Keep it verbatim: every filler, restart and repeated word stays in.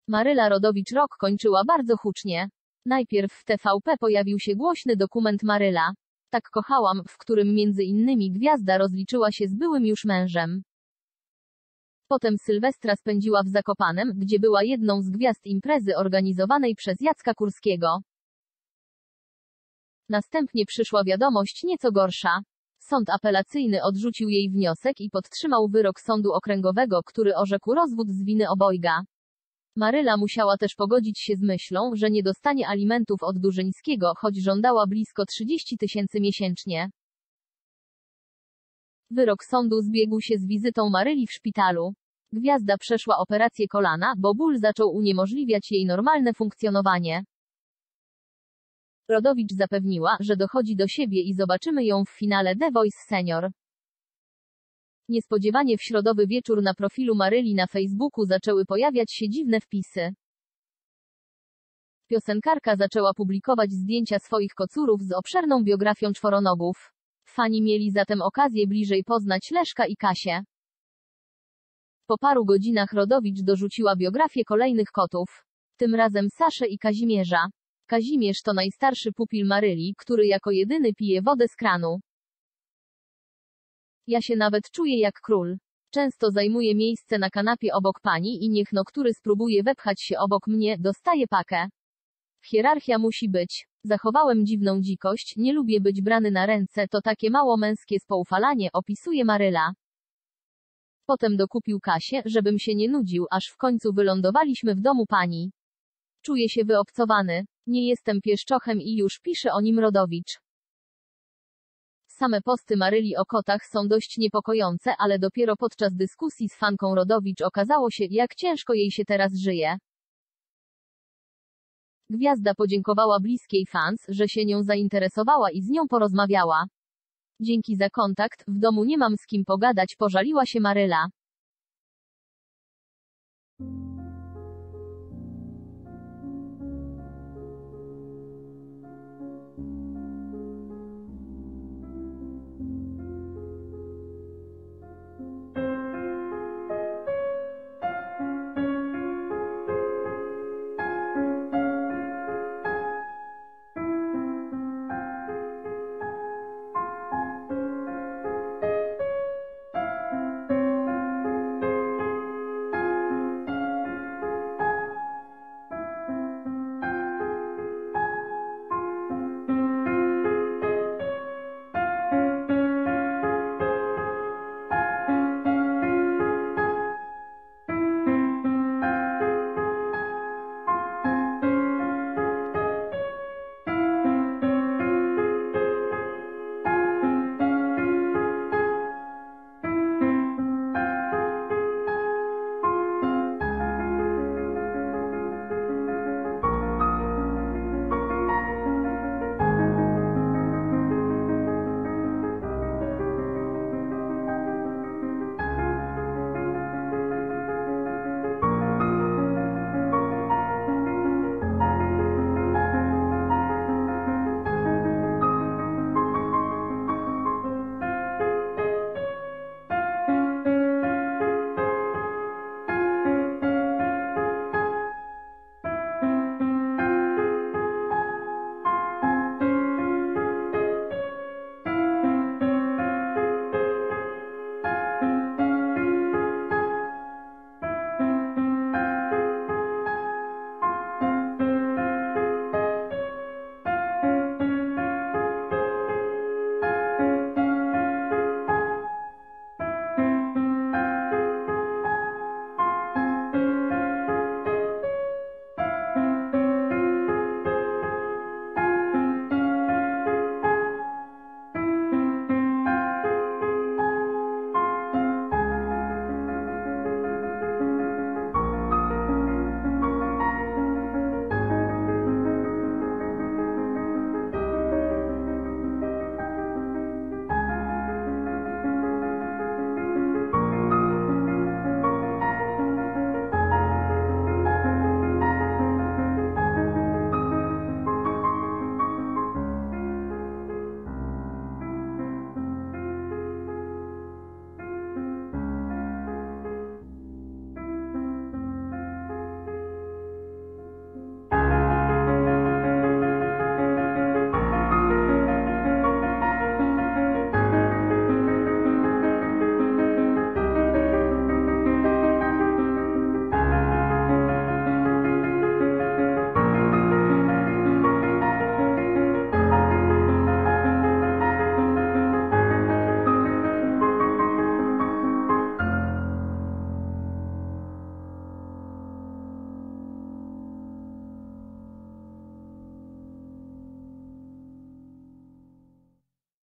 Maryla Rodowicz-Rok kończyła bardzo hucznie. Najpierw w T V P pojawił się głośny dokument Maryla. Tak kochałam, w którym między innymi gwiazda rozliczyła się z byłym już mężem. Potem Sylwestra spędziła w Zakopanem, gdzie była jedną z gwiazd imprezy organizowanej przez Jacka Kurskiego. Następnie przyszła wiadomość nieco gorsza. Sąd apelacyjny odrzucił jej wniosek i podtrzymał wyrok sądu okręgowego, który orzekł rozwód z winy obojga. Maryla musiała też pogodzić się z myślą, że nie dostanie alimentów od Durzyńskiego, choć żądała blisko trzydzieści tysięcy miesięcznie. Wyrok sądu zbiegł się z wizytą Maryli w szpitalu. Gwiazda przeszła operację kolana, bo ból zaczął uniemożliwiać jej normalne funkcjonowanie. Rodowicz zapewniła, że dochodzi do siebie i zobaczymy ją w finale The Voice Senior. Niespodziewanie w środowy wieczór na profilu Maryli na Facebooku zaczęły pojawiać się dziwne wpisy. Piosenkarka zaczęła publikować zdjęcia swoich kocurów z obszerną biografią czworonogów. Fani mieli zatem okazję bliżej poznać Leszka i Kasię. Po paru godzinach Rodowicz dorzuciła biografię kolejnych kotów. Tym razem Saszę i Kazimierza. Kazimierz to najstarszy pupil Maryli, który jako jedyny pije wodę z kranu. Ja się nawet czuję jak król. Często zajmuję miejsce na kanapie obok pani i niech no który spróbuje wepchać się obok mnie, dostaje pakę. Hierarchia musi być. Zachowałem dziwną dzikość, nie lubię być brany na ręce, to takie mało męskie spoufalanie, opisuje Maryla. Potem dokupił Kasię, żebym się nie nudził, aż w końcu wylądowaliśmy w domu pani. Czuję się wyobcowany. Nie jestem pieszczochem i już pisze o nim Rodowicz. Same posty Maryli o kotach są dość niepokojące, ale dopiero podczas dyskusji z fanką Rodowicz okazało się, jak ciężko jej się teraz żyje. Gwiazda podziękowała bliskiej fans, że się nią zainteresowała i z nią porozmawiała. Dzięki za kontakt, w domu nie mam z kim pogadać, pożaliła się Maryla.